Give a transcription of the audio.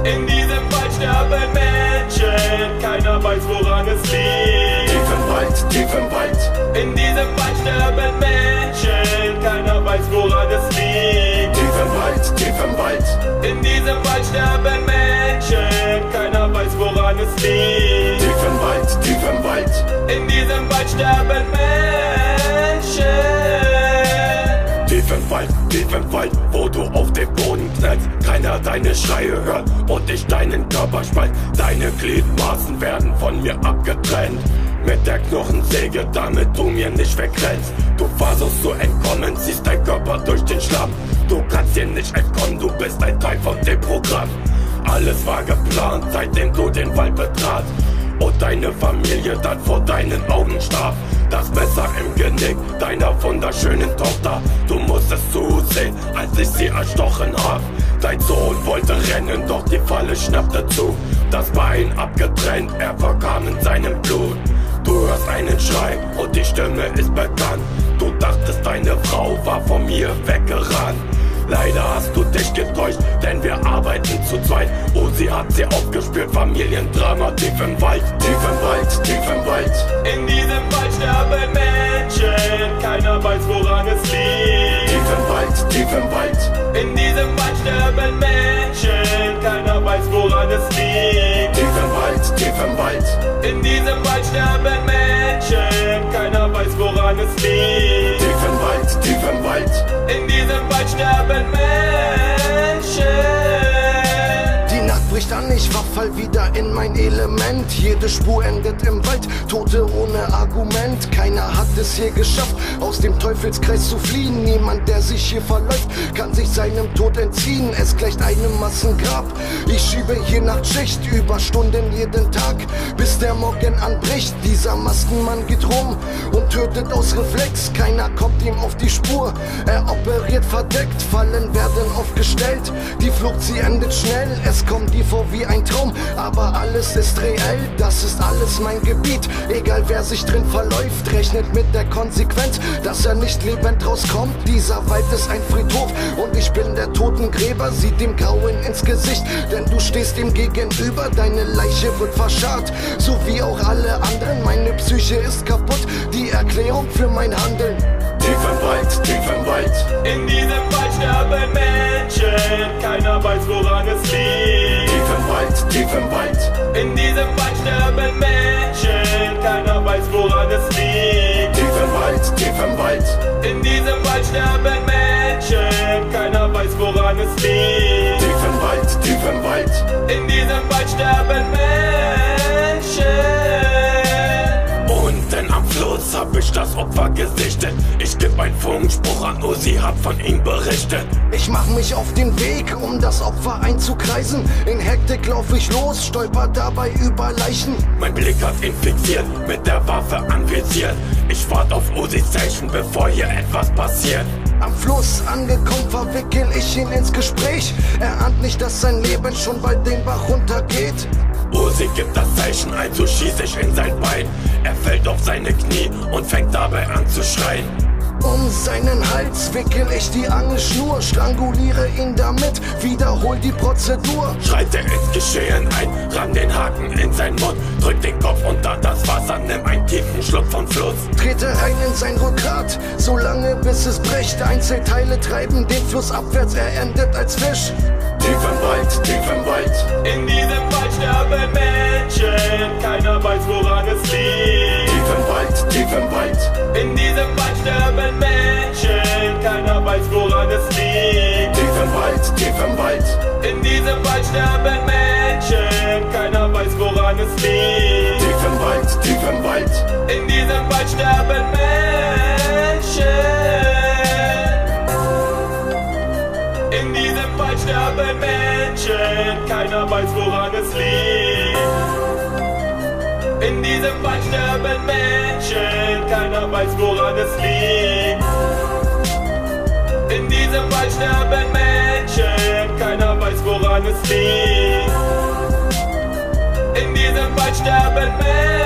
In diesem Wald sterben Menschen, keiner weiß, woran es liegt. Tief im Wald, tief im Wald. In diesem Wald sterben Menschen, keiner weiß, woran es liegt. Tief im Wald, tief im Wald. In diesem Wald sterben Menschen, keiner weiß, woran es liegt. Tief im Wald, tief im Wald. In diesem Wald sterben Menschen. Tief im Wald, wo du auf dem Boden knallst, keiner deine Schreie hört und ich deinen Körper spalt. Deine Gliedmaßen werden von mir abgetrennt, mit der Knochensäge, damit du mir nicht wegrennst. Du versuchst zu entkommen, ziehst dein Körper durch den Schlamm. Du kannst dir nicht entkommen, du bist ein Teil von dem Programm. Alles war geplant, seitdem du den Wald betrat und deine Familie dann vor deinen Augen starb. Das Messer im Genick deiner wunderschönen Tochter. Du musstest zusehen, als ich sie erstochen hab. Dein Sohn wollte rennen, doch die Falle schnappte zu. Das Bein abgetrennt, er verkam in seinem Blut. Du hörst einen Schrei und die Stimme ist bekannt. Du dachtest, deine Frau war von mir weggerannt. Leider hast du dich getäuscht, denn wir arbeiten zu zweit. Oh, sie hat sie aufgespürt, Familiendrama tief im Wald. Tief im Wald, tief im Wald. In diesem Wald sterben Menschen, keiner weiß, woran es liegt. Tief im Wald, tief im Wald. In diesem Wald sterben Menschen, keiner weiß, woran es liegt. Tief im Wald, tief im Wald. In diesem Wald sterben Menschen, keiner weiß, woran es liegt. Tief im Wald, tief im Wald. In diesem Wald sterben Menschen. Die Nacht bricht an, ich verfall wieder in mein Element. Jede Spur endet im Wald, Tote ohne Argument. Keiner hat es hier geschafft, aus dem Teufelskreis zu fliehen. Niemand, der sich hier verläuft, kann sich seinem Tod entziehen. Es gleicht einem Massengrab. Ich schiebe hier Nachtschicht, Überstunden jeden Tag, bis der Morgen anbricht. Dieser Maskenmann geht rum und tötet aus Reflex. Keiner kommt ihm auf die Spur, er operiert verdeckt. Fallen werden aufgestellt, die Flucht, sie endet schnell. Es kommt dir vor wie ein Traum, aber alles ist reell. Das ist alles mein Gebiet, egal wer sich drin verläuft. Rechnet mit der Konsequenz, dass er nicht lebend rauskommt. Dieser Wald ist ein Friedhof und ich bin der Totengräber. Sieh dem Grauen ins Gesicht, denn du stehst ihm gegenüber. Deine Leiche wird verscharrt, so wie auch alle anderen. Meine Psyche ist kaputt, die Erklärung für mein Handeln. Tief im Wald, tief im Wald. In diesem Wald sterben Menschen, keiner weiß, woran es liegt. Tief im Wald, tief im Wald. In diesem Wald sterben Menschen, keiner weiß, woran es liegt. Tief im Wald, tief im Wald. In diesem Wald sterben Menschen, keiner weiß, woran es liegt. Tief im Wald, tief im Wald. In diesem Wald sterben Menschen. Unten am Fluss hab ich das Opfer gesichtet. Ich geb einen Funkspruch an Uzi, hab von ihm berichtet. Ich mach mich auf den Weg, um das Opfer einzukreisen. In Hektik lauf ich los, stolper dabei über Leichen. Mein Blick hat ihn fixiert, mit der Waffe anvisiert. Ich wart auf Uzi's Zeichen, bevor hier etwas passiert. Am Fluss angekommen, verwickel ich ihn ins Gespräch. Er ahnt nicht, dass sein Leben schon bald den Bach runtergeht. Uzi gibt das Zeichen ein, so schieß ich in sein Bein. Er fällt auf seine Knie und fängt dabei an zu schreien. Um seinen Hals wickel ich die Angelschnur, stranguliere ihn damit, wiederhol die Prozedur. Schreit er ins Geschehen ein, ramm den Haken in seinen Mund, drück den Kopf unter das Wasser, nimm einen tiefen Schluck vom Fluss. Trete rein in sein Rückgrat, solange bis es bricht. Einzelteile treiben den Fluss abwärts, er endet als Fisch. Tief im Wald, tief im Wald. In diesem Wald sterben Menschen, keiner weiß, woran es liegt. Tief im Wald, tief im Wald. In diesem Wald sterben Menschen, keiner weiß, woran es liegt. Tief im Wald, tief im Wald. In diesem Wald sterben Menschen, keiner weiß, woran es liegt. Tief im Wald, tief im Wald. In diesem Wald sterben Menschen. In diesem Wald sterben Menschen, keiner weiß, woran es liegt. In diesem Wald sterben Menschen, keiner weiß, woran es liegt. In diesem Wald sterben Menschen, keiner weiß, woran es liegt. In diesem Wald sterben Menschen.